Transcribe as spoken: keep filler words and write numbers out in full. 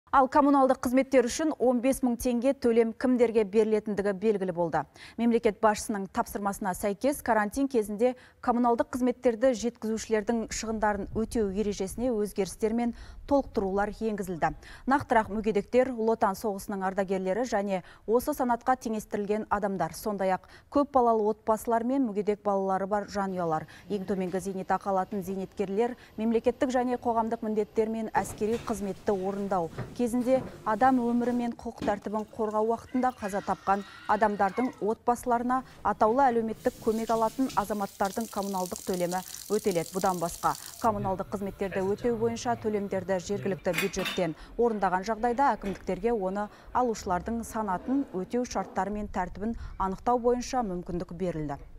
Ал коммуналдық қызметтер үшін он бес мың теңге төлем кімдерге берілетіндігі белгілі болды. Мемлекет басшысының тапсырмасына сәйкес карантин кезінде коммуналдық қызметтерді жеткізушілердің шығындарын өтеу ережесіне өзгерістер мен толықтырулар енгізілді. Нақтырақ мүгедектер, Ұлы Отан соғысының ардагерлері және осы санатқа теңестірілген адамдар, сондай-ақ көп балалы отбасылар мен мүгедек балалары бар жанұялар, ең төменгі зейнетақы алатын зейнеткерлер, мемлекеттік және қоғамдық міндеттер мен әскери қызметті орындау кезінде адам өмірі мен құқық тәртібін қорғау уақытында қаза тапқан адамдардың отбасыларына атаулы әлеуметтік көмек алатын азаматтардың коммуналдық төлемі өтеледі. Бұдан басқа, коммуналдық қызметтерді өтеу бойынша төлемдерді жергілікті бюджеттен орындаған жағдайда әкімдіктерге оны алушылардың санатын, өтеу шарттары мен тәртібін анықтау бойынша мүмкіндік берілді.